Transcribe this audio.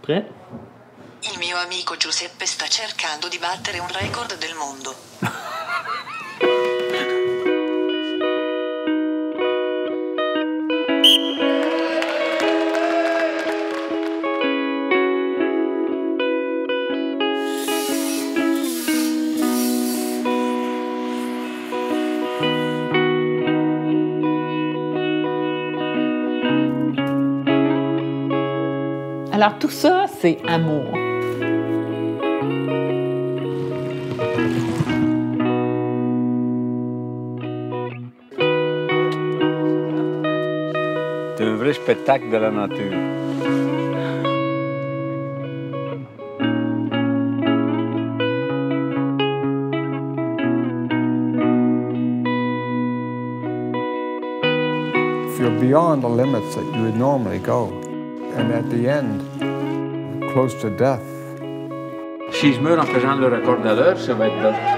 Prêt? Il mio amico Giuseppe sta cercando di battere un record del mondo. Alors, tout ça, c'est amour. C'est un vrai spectacle de la nature. If you're beyond the limits that you would normally go, and at the end, close to death. Si je meurs en faisant le record à l'heure, ça va être